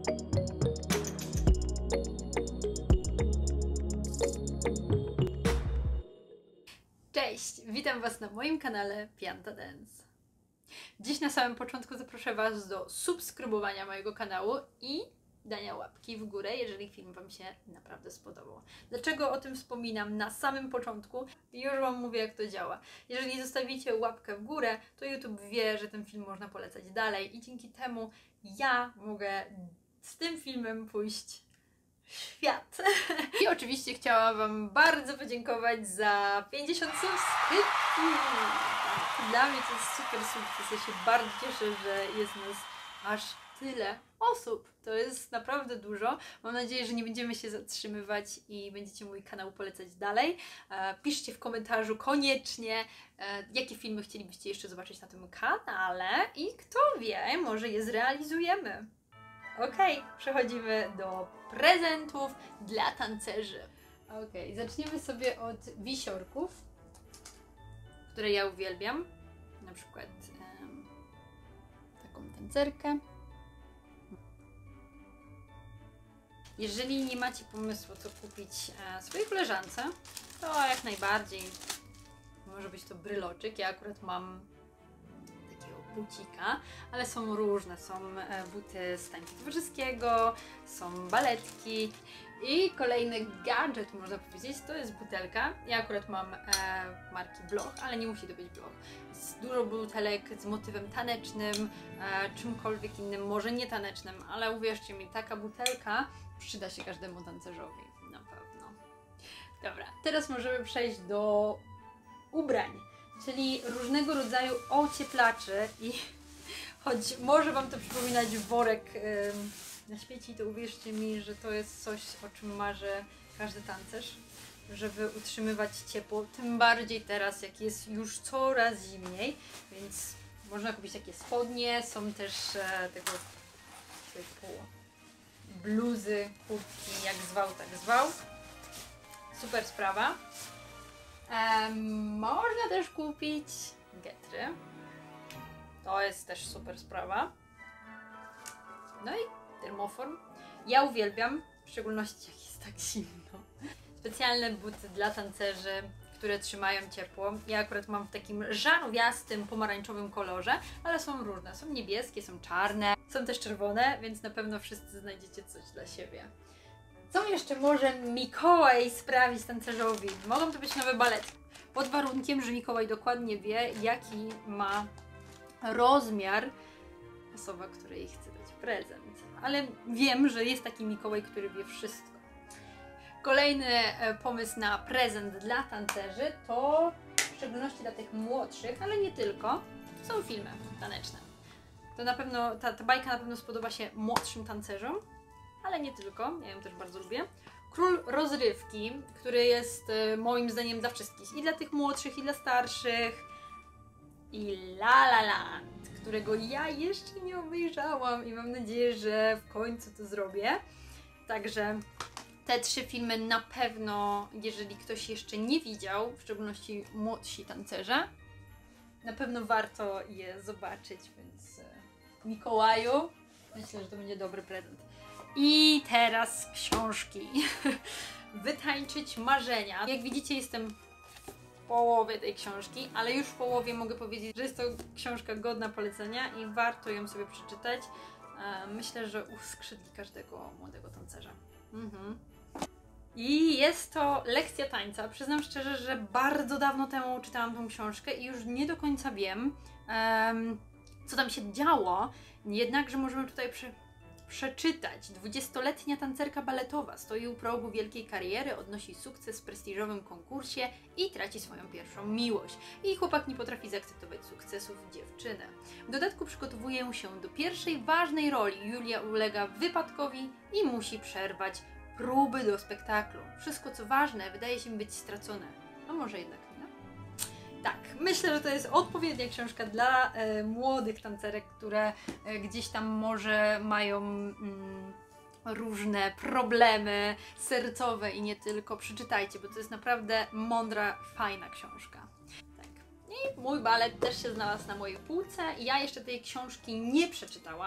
Cześć! Witam Was na moim kanale Pianta Dance. Dziś na samym początku zaproszę Was do subskrybowania mojego kanału i dania łapki w górę, jeżeli film Wam się naprawdę spodobał. Dlaczego o tym wspominam na samym początku? Już Wam mówię, jak to działa. Jeżeli zostawicie łapkę w górę, to YouTube wie, że ten film można polecać dalej i dzięki temu ja mogę z tym filmem pójść w świat. I oczywiście chciałam Wam bardzo podziękować za 50 subskrypcji. Dla mnie to jest super sukces. Ja się bardzo cieszę, że jest nas aż tyle osób. To jest naprawdę dużo. Mam nadzieję, że nie będziemy się zatrzymywać i będziecie mój kanał polecać dalej. Piszcie w komentarzu koniecznie, jakie filmy chcielibyście jeszcze zobaczyć na tym kanale i kto wie, może je zrealizujemy. Okej, przechodzimy do prezentów dla tancerzy. Okej, zaczniemy sobie od wisiorków, które ja uwielbiam. Na przykład taką tancerkę. Jeżeli nie macie pomysłu, co kupić swojej koleżance, to jak najbardziej może być to bryloczyk. Ja akurat mam takiego bucika, ale są różne. Są buty z tańca towarzyskiego, są baletki i kolejny gadżet, można powiedzieć, to jest butelka. Ja akurat mam marki Bloch, ale nie musi to być Bloch. Jest dużo butelek z motywem tanecznym, czymkolwiek innym, może nie tanecznym, ale uwierzcie mi, taka butelka przyda się każdemu tancerzowi, na pewno. Dobra, teraz możemy przejść do ubrań, czyli różnego rodzaju ocieplaczy i choć może Wam to przypominać worek na śmieci, to uwierzcie mi, że to jest coś, o czym marzy każdy tancerz, żeby utrzymywać ciepło, tym bardziej teraz, jak jest już coraz zimniej, więc można kupić takie spodnie, są też tego typu bluzy, kurtki, jak zwał, tak zwał. Super sprawa. Można też kupić getry. To jest też super sprawa. No i termoform. Ja uwielbiam, w szczególności jak jest tak zimno. Specjalne buty dla tancerzy, które trzymają ciepło. Ja akurat mam w takim żarowiastym, pomarańczowym kolorze, ale są różne. Są niebieskie, są czarne, są też czerwone, więc na pewno wszyscy znajdziecie coś dla siebie. Co jeszcze może Mikołaj sprawić tancerzowi? Mogą to być nowe baletki. Pod warunkiem, że Mikołaj dokładnie wie, jaki ma rozmiar osoba, której chce dać prezent. Ale wiem, że jest taki Mikołaj, który wie wszystko. Kolejny pomysł na prezent dla tancerzy to w szczególności dla tych młodszych, ale nie tylko, są filmy taneczne. To na pewno, ta bajka na pewno spodoba się młodszym tancerzom, ale nie tylko, ja ją też bardzo lubię. Król rozrywki, który jest moim zdaniem dla wszystkich, i dla tych młodszych, i dla starszych. I La La Land, którego ja jeszcze nie obejrzałam i mam nadzieję, że w końcu to zrobię. Także te 3 filmy na pewno, jeżeli ktoś jeszcze nie widział, w szczególności młodsi tancerze, na pewno warto je zobaczyć, więc Mikołaju, myślę, że to będzie dobry prezent. I teraz książki. Wytańczyć marzenia. Jak widzicie, jestem w połowie tej książki, ale już w połowie mogę powiedzieć, że jest to książka godna polecenia i warto ją sobie przeczytać. Myślę, że uskrzydli każdego młodego tancerza. I jest to lekcja tańca. Przyznam szczerze, że bardzo dawno temu czytałam tą książkę i już nie do końca wiem, co tam się działo. Jednakże możemy tutaj przeczytać. 20-letnia tancerka baletowa stoi u progu wielkiej kariery, odnosi sukces w prestiżowym konkursie i traci swoją pierwszą miłość. Jej chłopak nie potrafi zaakceptować sukcesów dziewczyny. W dodatku przygotowuje się do pierwszej ważnej roli. Julia ulega wypadkowi i musi przerwać próby do spektaklu. Wszystko, co ważne, wydaje się być stracone. A może jednak nie? Tak, myślę, że to jest odpowiednia książka dla młodych tancerek, które gdzieś tam może mają różne problemy sercowe i nie tylko. Przeczytajcie, bo to jest naprawdę mądra, fajna książka. Tak. I mój balet też się znalazł na mojej półce. Ja jeszcze tej książki nie przeczytałam.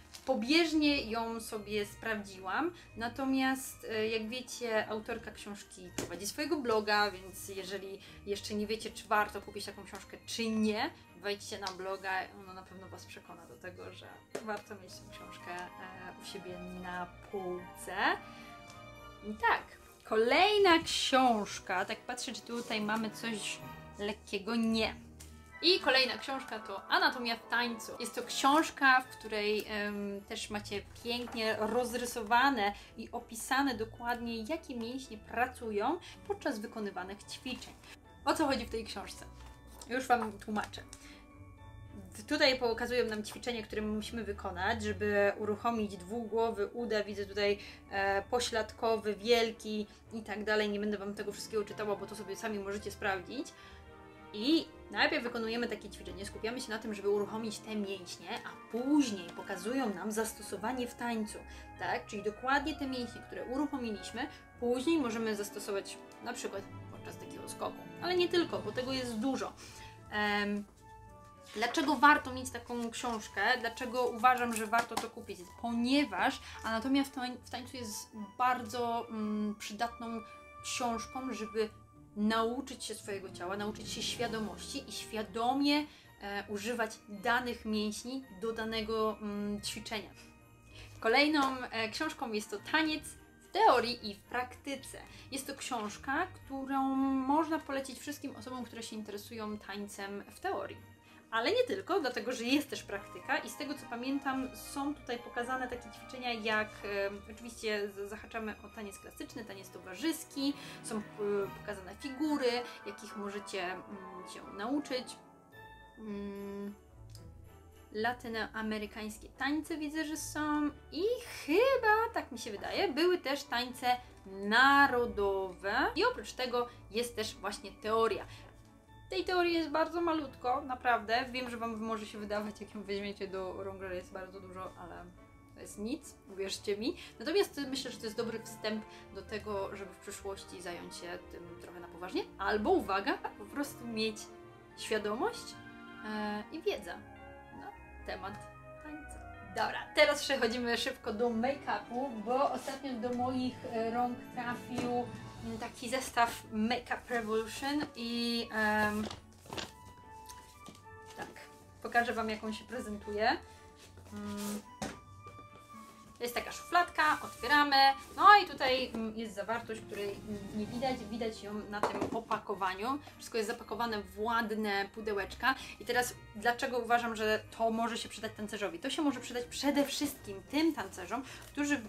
Pobieżnie ją sobie sprawdziłam, natomiast jak wiecie, autorka książki prowadzi swojego bloga, więc jeżeli jeszcze nie wiecie, czy warto kupić taką książkę, czy nie, wejdźcie na bloga, ono na pewno Was przekona do tego, że warto mieć tę książkę u siebie na półce. I tak, kolejna książka, tak patrzę, czy tutaj mamy coś lekkiego, nie. I kolejna książka to Anatomia w tańcu. Jest to książka, w której też macie pięknie rozrysowane i opisane dokładnie, jakie mięśnie pracują podczas wykonywanych ćwiczeń. O co chodzi w tej książce? Już Wam tłumaczę. Tutaj pokazują nam ćwiczenie, które musimy wykonać, żeby uruchomić dwugłowy uda. Widzę tutaj pośladkowy, wielki i tak dalej. Nie będę Wam tego wszystkiego czytała, bo to sobie sami możecie sprawdzić. I najpierw wykonujemy takie ćwiczenie, skupiamy się na tym, żeby uruchomić te mięśnie, a później pokazują nam zastosowanie w tańcu, tak? Czyli dokładnie te mięśnie, które uruchomiliśmy, później możemy zastosować na przykład podczas takiego skoku, ale nie tylko, bo tego jest dużo. Dlaczego warto mieć taką książkę? Dlaczego uważam, że warto to kupić? Ponieważ Anatomia w tańcu jest bardzo przydatną książką, żeby nauczyć się swojego ciała, nauczyć się świadomości i świadomie używać danych mięśni do danego ćwiczenia. Kolejną książką jest to Taniec w teorii i w praktyce. Jest to książka, którą można polecić wszystkim osobom, które się interesują tańcem w teorii. Ale nie tylko, dlatego że jest też praktyka i z tego co pamiętam są tutaj pokazane takie ćwiczenia jak, oczywiście zahaczamy o taniec klasyczny, taniec towarzyski, są pokazane figury, jakich możecie się nauczyć. Latynoamerykańskie tańce widzę, że są i chyba, tak mi się wydaje, były też tańce narodowe i oprócz tego jest też właśnie teoria. Tej teorii jest bardzo malutko, naprawdę. Wiem, że Wam może się wydawać, jak ją weźmiecie do rąk, że jest bardzo dużo, ale to jest nic, uwierzcie mi. Natomiast myślę, że to jest dobry wstęp do tego, żeby w przyszłości zająć się tym trochę na poważnie. Albo, uwaga, po prostu mieć świadomość i wiedzę na temat tańca. Dobra, teraz przechodzimy szybko do make-upu, bo ostatnio do moich rąk trafił taki zestaw Make-up Revolution i tak, pokażę Wam, jaką się prezentuje. To jest taka szufladka, otwieramy, no i tutaj jest zawartość, której nie widać, widać ją na tym opakowaniu. Wszystko jest zapakowane w ładne pudełeczka i teraz dlaczego uważam, że to może się przydać tancerzowi? To się może przydać przede wszystkim tym tancerzom, którzy...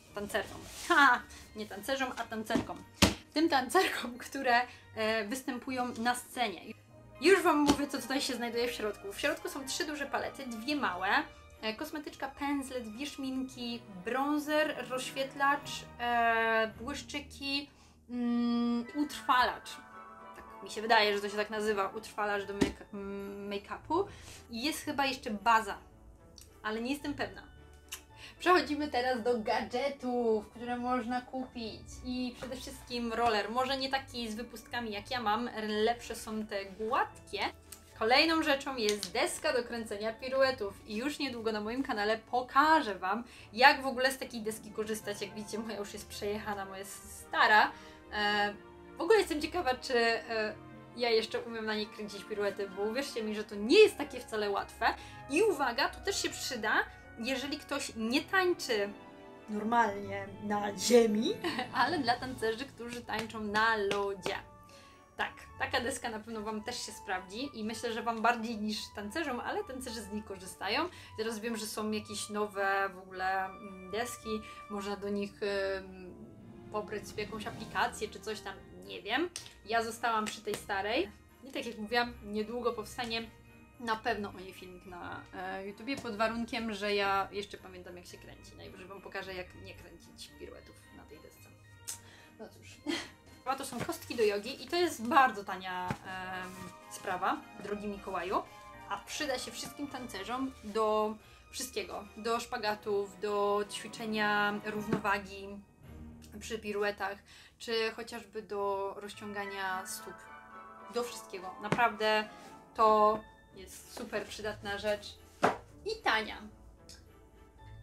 nie tancerzom, a tancerkom. Tym tancerkom, które występują na scenie. Już Wam mówię, co tutaj się znajduje w środku. W środku są 3 duże palety, 2 małe, kosmetyczka, pędzle, 2 szminki, bronzer, rozświetlacz, błyszczyki, utrwalacz. Tak mi się wydaje, że to się tak nazywa, utrwalacz do make-upu. I jest chyba jeszcze baza, ale nie jestem pewna. Przechodzimy teraz do gadżetów, które można kupić i przede wszystkim roller. Może nie taki z wypustkami jak ja mam, lepsze są te gładkie. Kolejną rzeczą jest deska do kręcenia piruetów i już niedługo na moim kanale pokażę Wam, jak w ogóle z takiej deski korzystać. Jak widzicie, moja już jest przejechana, moja jest stara. W ogóle jestem ciekawa, czy ja jeszcze umiem na niej kręcić piruety, bo uwierzcie mi, że to nie jest takie wcale łatwe. I uwaga, to też się przyda, jeżeli ktoś nie tańczy normalnie na ziemi, ale dla tancerzy, którzy tańczą na lodzie. Tak, taka deska na pewno Wam też się sprawdzi i myślę, że Wam bardziej niż tancerzom, ale tancerzy z niej korzystają. Teraz wiem, że są jakieś nowe w ogóle deski, można do nich pobrać sobie jakąś aplikację czy coś tam, nie wiem. Ja zostałam przy tej starej i tak jak mówiłam, niedługo powstanie na pewno o niej filmik na YouTubie, pod warunkiem, że ja jeszcze pamiętam, jak się kręci. Najwyżej Wam pokażę, jak nie kręcić piruetów na tej desce. No cóż. A to są kostki do jogi i to jest bardzo tania sprawa, drogi Mikołaju, a przyda się wszystkim tancerzom do wszystkiego. Do szpagatów, do ćwiczenia równowagi przy piruetach, czy chociażby do rozciągania stóp. Do wszystkiego. Naprawdę to jest super przydatna rzecz i tania.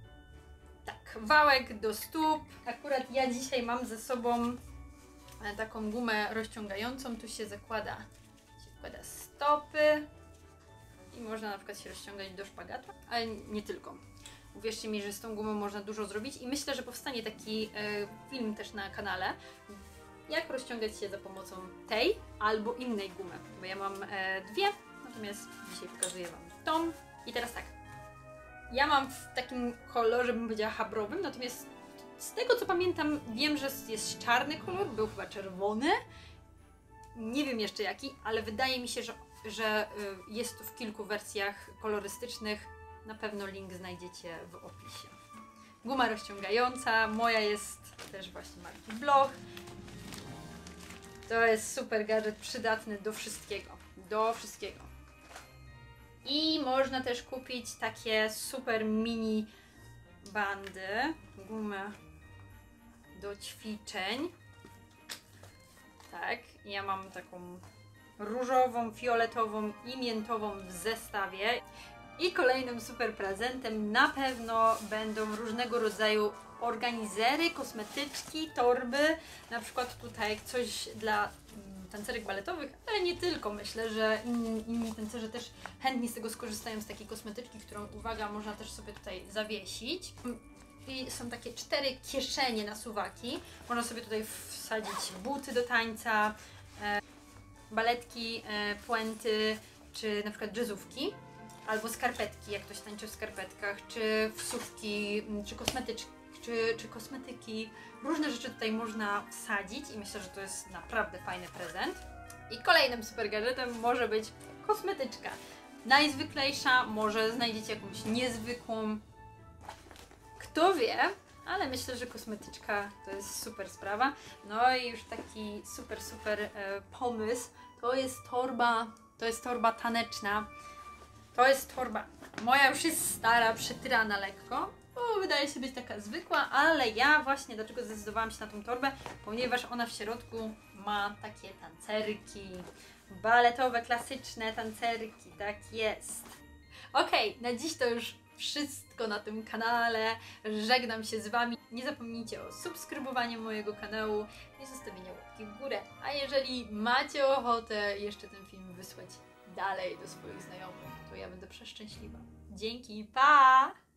wałek do stóp. Akurat ja dzisiaj mam ze sobą taką gumę rozciągającą. Tu się zakłada stopy i można na przykład się rozciągać do szpagatu, ale nie tylko. Uwierzcie mi, że z tą gumą można dużo zrobić i myślę, że powstanie taki film też na kanale, jak rozciągać się za pomocą tej albo innej gumy, bo ja mam dwie, natomiast dzisiaj pokazuję Wam tą. I teraz tak, ja mam w takim kolorze, bym powiedziała, chabrowym, natomiast z tego co pamiętam, wiem, że jest czarny kolor, był chyba czerwony, nie wiem jeszcze jaki, ale wydaje mi się, że jest to w kilku wersjach kolorystycznych. Na pewno link znajdziecie w opisie. Guma rozciągająca, moja jest też właśnie marki Bloch. To jest super gadżet, przydatny do wszystkiego. Do wszystkiego. I można też kupić takie super mini bandy, gumę do ćwiczeń. Tak, ja mam taką różową, fioletową i miętową w zestawie. I kolejnym super prezentem na pewno będą różnego rodzaju organizery, kosmetyczki, torby. Na przykład tutaj coś dla tancerek baletowych, ale nie tylko. Myślę, że inni tancerze też chętnie z tego skorzystają, z takiej kosmetyczki, którą, uwaga, można też sobie tutaj zawiesić. I są takie 4 kieszenie na suwaki. Można sobie tutaj wsadzić buty do tańca, baletki, puenty, czy na przykład jazzówki. Albo skarpetki, jak ktoś tańczy w skarpetkach, czy wsówki, czy kosmetyki. Różne rzeczy tutaj można wsadzić i myślę, że to jest naprawdę fajny prezent. I kolejnym super gadżetem może być kosmetyczka. Najzwyklejsza, może znajdziecie jakąś niezwykłą. Kto wie, ale myślę, że kosmetyczka to jest super sprawa. No i już taki super pomysł. To jest torba taneczna. To jest torba. Moja już jest stara, przetyrana lekko, bo wydaje się być taka zwykła, ale ja właśnie dlaczego zdecydowałam się na tą torbę, ponieważ ona w środku ma takie tancerki, baletowe, klasyczne tancerki, tak jest. Okej, na dziś to już wszystko na tym kanale. Żegnam się z Wami. Nie zapomnijcie o subskrybowaniu mojego kanału i zostawieniu łapki w górę. A jeżeli macie ochotę jeszcze ten film wysłać dalej do swoich znajomych, to ja będę przeszczęśliwa. Dzięki, pa!